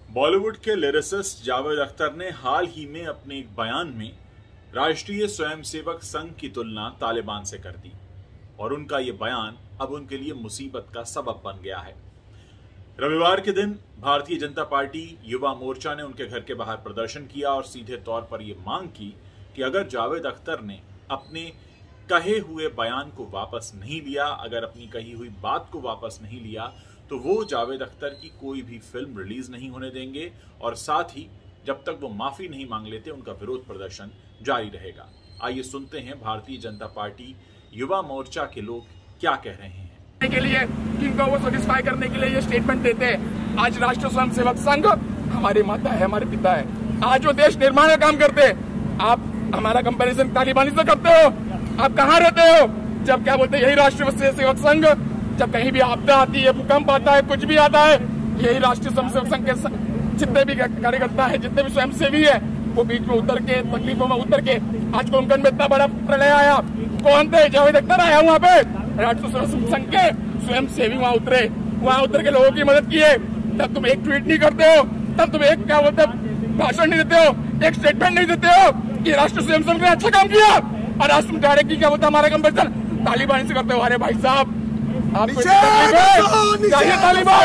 बॉलीवुड के लिरिसिस्ट जावेद अख्तर ने हाल ही में अपने एक बयान में राष्ट्रीय स्वयंसेवक संघ की तुलना तालिबान से कर दी और उनका यह बयान अब उनके लिए मुसीबत का सबब बन गया है। रविवार के दिन भारतीय जनता पार्टी युवा मोर्चा ने उनके घर के बाहर प्रदर्शन किया और सीधे तौर पर यह मांग की कि अगर जावेद अख्तर ने अपने कहे हुए बयान को वापस नहीं लिया, अगर अपनी कही हुई बात को वापस नहीं लिया, तो वो जावेद अख्तर की कोई भी फिल्म रिलीज नहीं होने देंगे और साथ ही जब तक वो माफी नहीं मांग लेते उनका विरोध प्रदर्शन जारी रहेगा। आइए सुनते हैं भारतीय जनता पार्टी युवा मोर्चा के लोग क्या कह रहे हैं। के लिए इनको वो सेटिस्फाई करने के लिए ये स्टेटमेंट देते हैं। आज राष्ट्रीय स्वयंसेवक संघ हमारी माता है, हमारे पिता है। आज वो देश निर्माण का काम करते हैं। आप हमारा कंपैरिजन तालिबानी से करते हो। आप कहाँ रहते हो? जब क्या बोलते हैं, यही राष्ट्रीय स्वयंसेवक संघ, जब कहीं भी आपदा आती है, भूकंप आता है, कुछ भी आता है, यही राष्ट्रीय स्वयंसेवक संघ के जितने भी कार्यकर्ता है, जितने भी स्वयंसेवी है, वो बीच में उतर के, तकलीफों में उतर के, आज कोंकण में इतना बड़ा प्रलय आया, कौन थे? जावेद अख्तर आया वहाँ पे। राष्ट्रीय स्वयंसेवक संघ के स्वयंसेवी वहाँ उतरे, वहाँ उतर के लोगों की मदद किए। तब तुम एक ट्वीट नहीं करते हो, तब तुम एक क्या बोलते भाषण नहीं देते हो, एक स्टेटमेंट नहीं देते हो कि राष्ट्रीय स्वयंसेवक ने अच्छा काम किया, और आज तुम डायरेक्टली क्या बोलते हमारा कंपैरिजन तालिबानी से करते हो। अरे भाई साहब, आपको चाहिए तालिबान,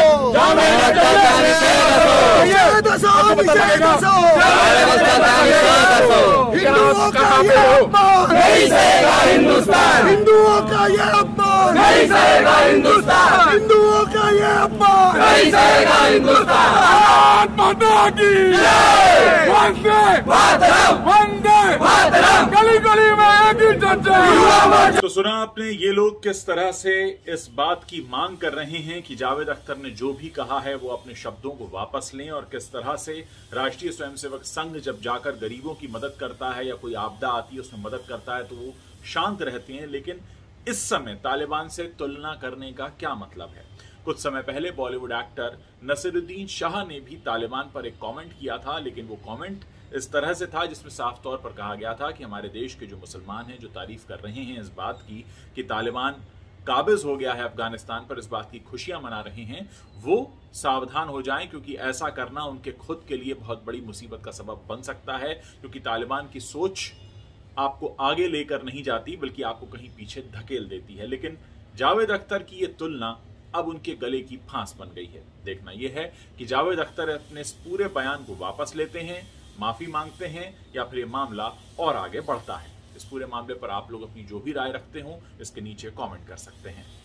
हिंदुओं का ये अपमान नहीं सहेगा हिंदुस्तान, हिंदुओं का ये अपमान नहीं सहेगा हिंदुस्तान। माता की वंदे मातरम, वंदे मातरम, गली गली में एक ही चर्चा। तो सुना आपने ये लोग किस तरह से इस बात की मांग कर रहे हैं कि जावेद अख्तर ने जो भी कहा है वो अपने शब्दों को वापस लें, और किस तरह से राष्ट्रीय स्वयंसेवक संघ जब जाकर गरीबों की मदद करता है या कोई आपदा आती है उसमें मदद करता है तो वो शांत रहते हैं। लेकिन इस समय तालिबान से तुलना करने का क्या मतलब है? कुछ समय पहले बॉलीवुड एक्टर नसीरुद्दीन शाह ने भी तालिबान पर एक कमेंट किया था, लेकिन वो कमेंट इस तरह से था जिसमें साफ तौर पर कहा गया था कि हमारे देश के जो मुसलमान हैं, जो तारीफ कर रहे हैं इस बात की कि तालिबान काबिज हो गया है अफगानिस्तान पर, इस बात की खुशियां मना रहे हैं, वो सावधान हो जाएं, क्योंकि ऐसा करना उनके खुद के लिए बहुत बड़ी मुसीबत का सबब बन सकता है। क्योंकि तालिबान की सोच आपको आगे लेकर नहीं जाती बल्कि आपको कहीं पीछे धकेल देती है। लेकिन जावेद अख्तर की ये तुलना अब उनके गले की फांस बन गई है। देखना यह है कि जावेद अख्तर अपने इस पूरे बयान को वापस लेते हैं, माफी मांगते हैं, या फिर ये मामला और आगे बढ़ता है। इस पूरे मामले पर आप लोग अपनी जो भी राय रखते हो इसके नीचे कमेंट कर सकते हैं।